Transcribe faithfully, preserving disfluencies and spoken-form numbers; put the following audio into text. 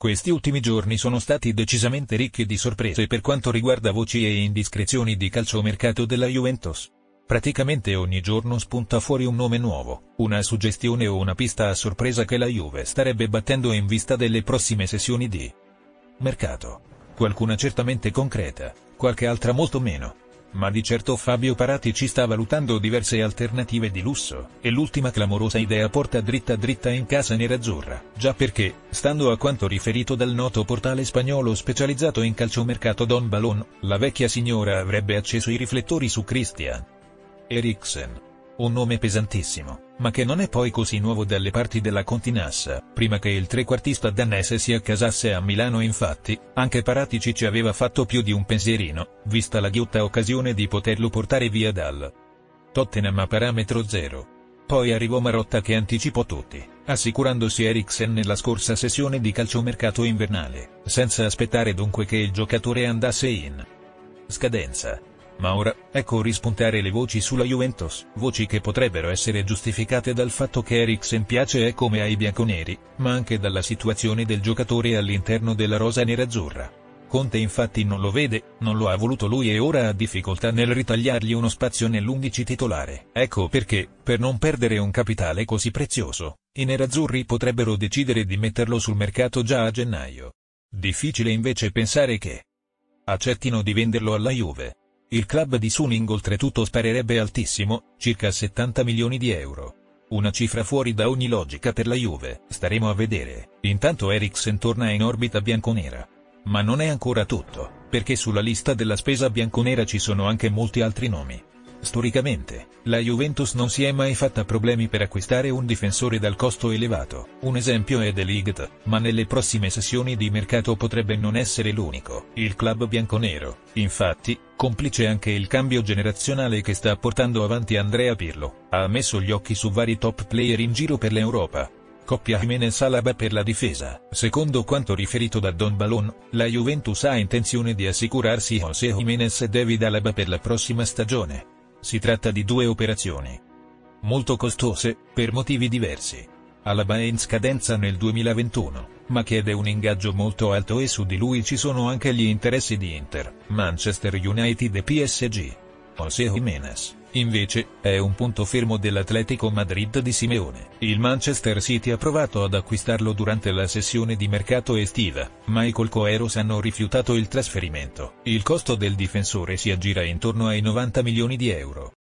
Questi ultimi giorni sono stati decisamente ricchi di sorprese per quanto riguarda voci e indiscrezioni di calciomercato della Juventus. Praticamente ogni giorno spunta fuori un nome nuovo, una suggestione o una pista a sorpresa che la Juve starebbe battendo in vista delle prossime sessioni di mercato. Qualcuna certamente concreta, qualche altra molto meno. Ma di certo Fabio Paratici sta valutando diverse alternative di lusso, e l'ultima clamorosa idea porta dritta dritta in casa nerazzurra, già perché, stando a quanto riferito dal noto portale spagnolo specializzato in calciomercato Don Balón, la vecchia signora avrebbe acceso i riflettori su Christian Eriksen. Un nome pesantissimo, ma che non è poi così nuovo dalle parti della Continassa. Prima che il trequartista danese si accasasse a Milano infatti, anche Paratici ci aveva fatto più di un pensierino, vista la ghiotta occasione di poterlo portare via dal Tottenham a parametro zero. Poi arrivò Marotta che anticipò tutti, assicurandosi Eriksen nella scorsa sessione di calciomercato invernale, senza aspettare dunque che il giocatore andasse in scadenza. Ma ora, ecco rispuntare le voci sulla Juventus, voci che potrebbero essere giustificate dal fatto che Eriksen piace e come ai bianconeri, ma anche dalla situazione del giocatore all'interno della rosa nerazzurra. Conte infatti non lo vede, non lo ha voluto lui e ora ha difficoltà nel ritagliargli uno spazio nell'undici titolare. Ecco perché, per non perdere un capitale così prezioso, i nerazzurri potrebbero decidere di metterlo sul mercato già a gennaio. Difficile invece pensare che accettino di venderlo alla Juve. Il club di Suning oltretutto sparerebbe altissimo, circa settanta milioni di euro. Una cifra fuori da ogni logica per la Juve, staremo a vedere. Intanto Eriksen torna in orbita bianconera. Ma non è ancora tutto, perché sulla lista della spesa bianconera ci sono anche molti altri nomi. Storicamente, la Juventus non si è mai fatta problemi per acquistare un difensore dal costo elevato. Un esempio è De Ligt, ma nelle prossime sessioni di mercato potrebbe non essere l'unico. Il club bianconero, infatti, complice anche il cambio generazionale che sta portando avanti Andrea Pirlo, ha messo gli occhi su vari top player in giro per l'Europa. Coppia Jimenez-Alaba per la difesa. Secondo quanto riferito da Don Balón, la Juventus ha intenzione di assicurarsi José Jiménez e David Alaba per la prossima stagione. Si tratta di due operazioni molto costose, per motivi diversi. Alaba è in scadenza nel duemilaventuno, ma chiede un ingaggio molto alto e su di lui ci sono anche gli interessi di Inter, Manchester United e P S G. José Jiménez, invece, è un punto fermo dell'Atletico Madrid di Simeone. Il Manchester City ha provato ad acquistarlo durante la sessione di mercato estiva, ma i colcoeros hanno rifiutato il trasferimento. Il costo del difensore si aggira intorno ai novanta milioni di euro.